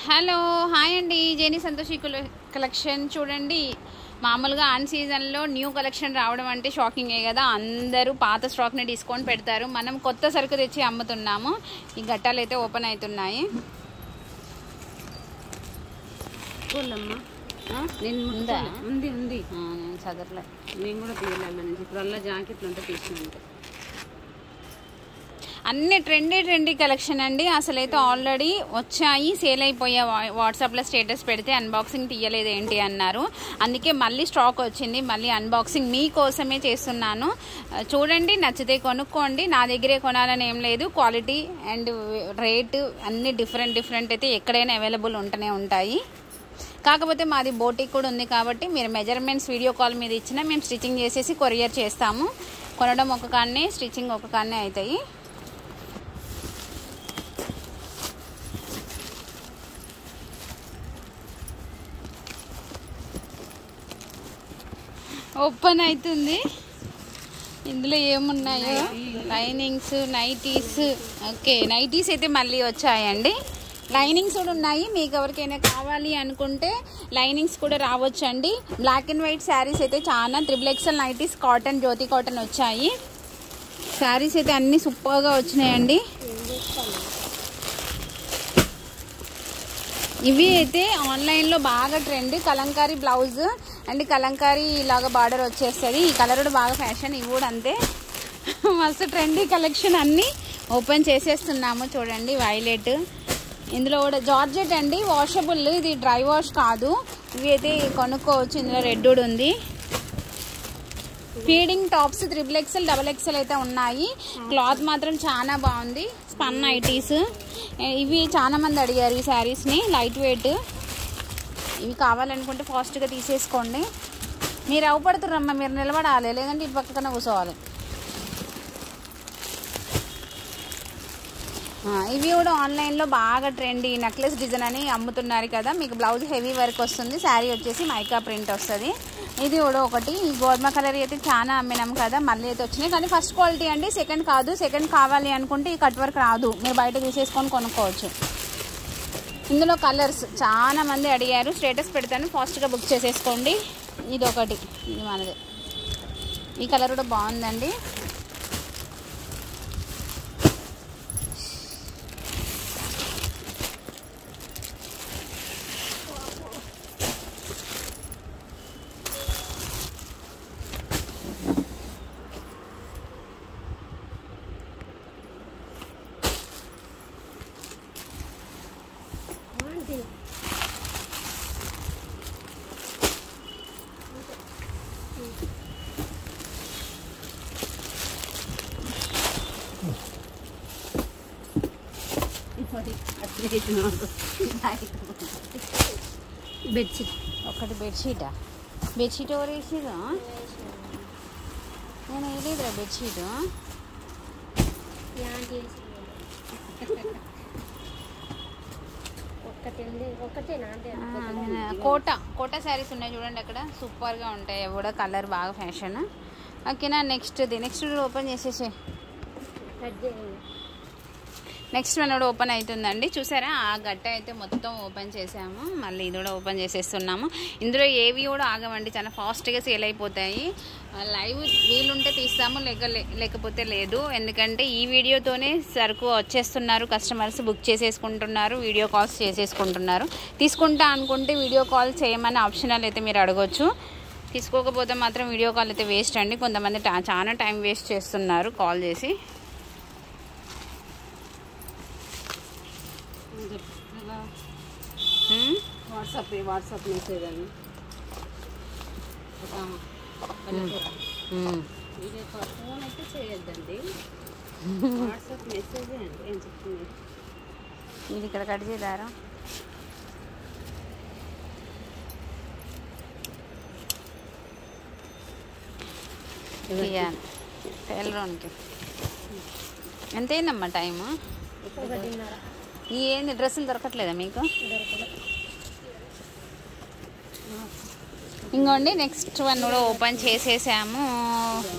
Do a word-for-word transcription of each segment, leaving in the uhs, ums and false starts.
Hello hi అండి, జేని Santoshi collection చూడండి. మామూలుగా ఆన్ సీజన్లో న్యూ కలెక్షన్ రావడం అంటే షాకింగే కదా. అందరూ పాత స్టాక్ని డిస్కౌంట్ పెడతారు. మనం కొత్త సరుకు తెచ్చి అమ్ముతున్నాము. ఈ గట్టాలు అయితే ఓపెన్ అవుతున్నాయి. ఉందా ఉంది ఉంది నేను చదవలే. నేను కూడా తీయాలని ఇప్పుడు అలా జాకెట్లు అంతా తీసినంటే అన్ని ట్రెండీ ట్రెండీ కలెక్షన్ అండి. అసలైతే ఆల్రెడీ వచ్చాయి, సేల్ అయిపోయా. వాట్సాప్లో స్టేటస్ పెడితే అన్బాక్సింగ్ తీయలేదు ఏంటి అన్నారు. అందుకే మళ్ళీ స్టాక్ వచ్చింది. మళ్ళీ అన్బాక్సింగ్ మీకోసమే చేస్తున్నాను. చూడండి, నచ్చితే కొనుక్కోండి. నా దగ్గరే కొనాలని ఏం లేదు. క్వాలిటీ అండ్ రేటు అన్ని డిఫరెంట్ డిఫరెంట్ అయితే ఎక్కడైనా అవైలబుల్ ఉంటూనే ఉంటాయి. కాకపోతే మాది బోటిక్ కూడా ఉంది కాబట్టి మీరు మెజర్మెంట్స్ వీడియో కాల్ మీద ఇచ్చినా మేము స్టిచ్చింగ్ చేసేసి కొరియర్ చేస్తాము. కొనడం ఒక కాన్నే, స్టిచ్చింగ్ ఒక కాన్నే అవుతాయి. ఓపెన్ అవుతుంది. ఇందులో ఏమున్నాయో లైనింగ్స్, నైటీస్. ఓకే, నైటీస్ అయితే మళ్ళీ వచ్చాయండి. లైనింగ్స్ కూడా ఉన్నాయి. మీకు ఎవరికైనా కావాలి అనుకుంటే లైనింగ్స్ కూడా రావచ్చండి. బ్లాక్ అండ్ వైట్ శారీస్ అయితే చాలా triple XL nighties, cotton, Jyothi cotton వచ్చాయి. శారీస్ అయితే అన్ని సూపర్గా వచ్చినాయండి. ఇవి అయితే ఆన్లైన్లో బాగా trend. Kalamkari blouse and Kalamkari ఇలాగ బార్డర్ వచ్చేస్తుంది. ఈ కలర్ కూడా బాగా ఫ్యాషన్. ఇవి కూడా అంతే మస్తు ట్రెండీ కలెక్షన్. అన్నీ ఓపెన్ చేసేస్తున్నాము. చూడండి, వైలెట్. ఇందులో కూడా జార్జెట్ అండి, వాషబుల్. ఇది డ్రై వాష్ కాదు. ఇవి అయితే కొనుక్కోవచ్చు. ఇందులో రెడ్ కూడా ఉంది. Feeding tops triple XL, double XL అయితే ఉన్నాయి. క్లాత్ మాత్రం చాలా బాగుంది. Spun nighties. ఇవి చాలా మంది అడిగారు ఈ శారీస్ని. Light weight. ఇవి కావాలనుకుంటే ఫాస్ట్గా తీసేసుకోండి. మీరు అవపడుతురమ్మా, మీరు నిలబడాలి, లేదంటే ఇటు పక్కన కూర్చోవాలి. ఇవి కూడా ఆన్లైన్లో బాగా ట్రెండ్. ఈ నెక్లెస్ డిజైన్ అని అమ్ముతున్నారు కదా. మీకు బ్లౌజ్ హెవీ వర్క్ వస్తుంది. శారీ వచ్చేసి మైకా ప్రింట్ వస్తుంది. ఇది కూడా ఒకటి. ఈ గోధుమ కలర్ అయితే చాలా అమ్మినాం కదా, మళ్ళీ అయితే వచ్చినాయి. కానీ ఫస్ట్ క్వాలిటీ అండి, సెకండ్ కాదు. సెకండ్ కావాలి అనుకుంటే ఈ కట్ వర్క్ రాదు, మీరు బయట తీసేసుకొని కొనుక్కోవచ్చు. ఇందులో కలర్స్ చాలా మంది అడిగారు. స్టేటస్ పెడతాను, ఫాస్ట్గా బుక్ చేసేసుకోండి. ఇది ఒకటి, ఇది మనదే. ఈ కలర్ కూడా బాగుందండి. బెడ్షీట్ ఒకటి. బెడ్షీటా? బెడ్షీట్ ఎవరు వేసిరా? నేను వేయలేదురా బెడ్షీట్. కోట కోట శారీస్ ఉన్నాయి చూడండి అక్కడ, సూపర్గా ఉంటాయి. అవి కూడా కలర్ బాగా ఫ్యాషన్. ఓకేనా, నెక్స్ట్ది నెక్స్ట్ ఓపెన్ చేసేసే. నెక్స్ట్ వన్ కూడా ఓపెన్ అవుతుందండి. చూసారా, ఆ గట్ట అయితే మొత్తం ఓపెన్ చేసాము. మళ్ళీ ఇది కూడా ఓపెన్ చేసేస్తున్నాము. ఇందులో ఏవి కూడా ఆగమండి, చాలా ఫాస్ట్గా సేల్ అయిపోతాయి. లైవ్ వీలుంటే తీస్తాము, లేక లేకపోతే లేదు. ఎందుకంటే ఈ వీడియోతోనే సరుకు వచ్చేస్తున్నారు. కస్టమర్స్ బుక్ చేసేసుకుంటున్నారు, వీడియో కాల్స్ చేసేసుకుంటున్నారు. తీసుకుంటా అనుకుంటే వీడియో కాల్ చేయమని ఆప్షనల్ అయితే మీరు అడగొచ్చు. తీసుకోకపోతే మాత్రం వీడియో కాల్ అయితే వేస్ట్ అండి. కొంతమంది చాలా టైం వేస్ట్ చేస్తున్నారు కాల్ చేసి. వాట్సాప్ వాట్సాప్ మెసేజ్ అని ఫోన్ అయితే చేయొద్దండి, వాట్సాప్ మెసేజ్ అండి. ఏం చెప్తుంది ఇది? ఇక్కడ కట్ చేయారా? టైలర్కి ఎంత అయిందమ్మా టైము? ఏంది డ్రెస్సులు దొరకట్లేదా మీకు? ఇంకోండి, నెక్స్ట్ వన్ కూడా ఓపెన్ చేసేసాము.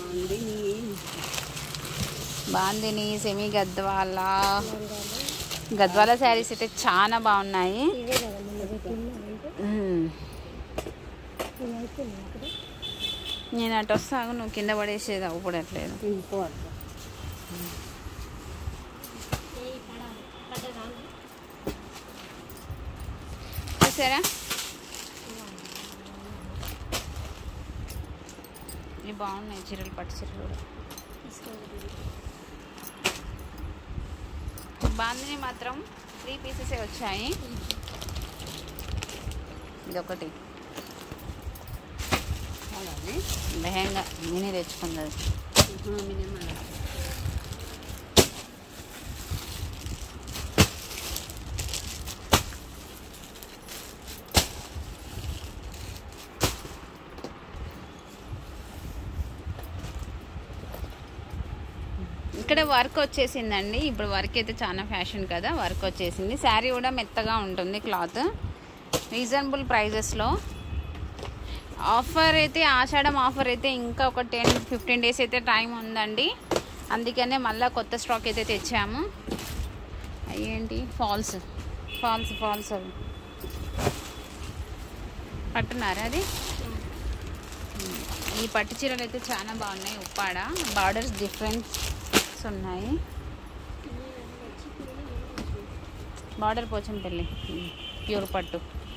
బాందిని, సెమీ గద్వాల, గద్వాల శారీస్ అయితే చాలా బాగున్నాయి. నేను అటు వస్తాను, నువ్వు కింద పడేసేది అవ్వపడట్లేదు. చూసారా ఇవి బాగున్నాయి చీరలు, పట్టు చీరలు కూడా. బాందిని మాత్రం త్రీ పీసెసే వచ్చాయి. ఇదొకటి లెహంగా మినీ తెచ్చుకున్నది. ఇక్కడ వర్క్ వచ్చేసిందండి. ఇప్పుడు వర్క్ అయితే చాలా ఫ్యాషన్ కదా, వర్క్ వచ్చేసింది. శారీ కూడా మెత్తగా ఉంటుంది, క్లాత్ రీజనబుల్ ప్రైజెస్లో. ఆఫర్ అయితే ఆషాఢం ఆఫర్ అయితే ఇంకా ఒక టెన్ ఫిఫ్టీన్ డేస్ అయితే టైం ఉందండి. అందుకనే మళ్ళీ కొత్త స్టాక్ అయితే తెచ్చాము. ఏంటి ఫాల్స్ ఫాల్స్ ఫాల్స్ అవి పట్టున్నారా? అది ఈ పట్టు చీరలు అయితే చాలా బాగున్నాయి. ఉప్పాడ బార్డర్స్ డిఫరెన్స్ ఉన్నాయి. బార్డర్ పోచంపల్లి ప్యూర్ పట్టు.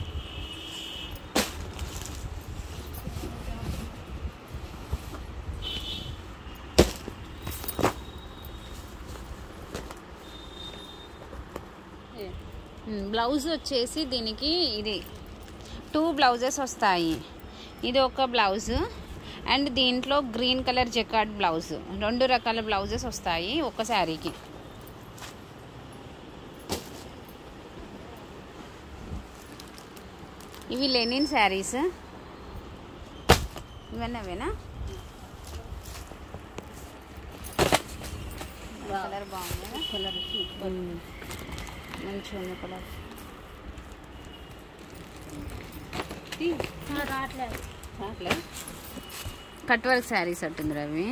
బ్లౌజ్ వచ్చేసి దీనికి ఇది టూ బ్లౌజెస్ వస్తాయి. ఇది ఒక బ్లౌజ్ అండ్ దీంట్లో గ్రీన్ కలర్ జెకార్డ్ బ్లౌజ్, రెండు రకాల బ్లౌజెస్ వస్తాయి ఒక శారీకి. ఇవి లెనిన్ శారీస్. ఇవన్నీ అవేనా? కలర్ బాగుంది, కలర్ మంచిగా ఉంది కలర్. కట్ వర్క్ శారీస్ అట్టుంది రవి.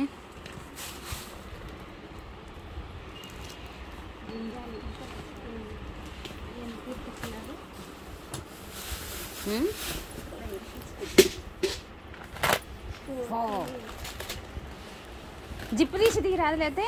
జిప్పు తీసి దిగి రాదులైతే.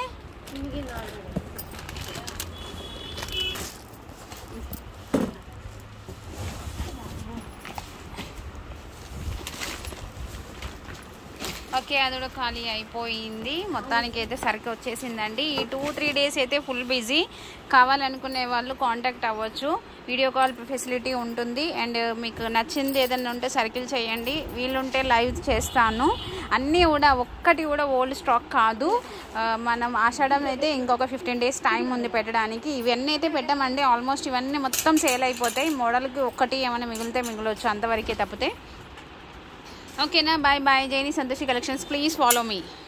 ఓకే, అది కూడా ఖాళీ అయిపోయింది. మొత్తానికి అయితే సరికి వచ్చేసిందండి. ఈ టూ త్రీ డేస్ అయితే ఫుల్ బిజీ. కావాలనుకునే వాళ్ళు కాంటాక్ట్ అవ్వచ్చు, వీడియో కాల్ ఫెసిలిటీ ఉంటుంది. అండ్ మీకు నచ్చింది ఏదైనా ఉంటే సర్కిల్ చేయండి, వీలుంటే లైవ్ చేస్తాను. అన్నీ కూడా ఒక్కటి కూడా ఓల్డ్ స్టాక్ కాదు. మనం ఆషాఢం అయితే ఇంకొక ఫిఫ్టీన్ డేస్ టైం ఉంది పెట్టడానికి. ఇవన్నీ అయితే పెట్టామండి, ఆల్మోస్ట్ ఇవన్నీ మొత్తం సేల్ అయిపోతాయి. మోడల్కి ఒక్కటి ఏమైనా మిగిలితే మిగలవచ్చు, అంతవరకే తప్పితే. ఓకేనా? Bye bye. Jaini Santoshi collections, please follow me.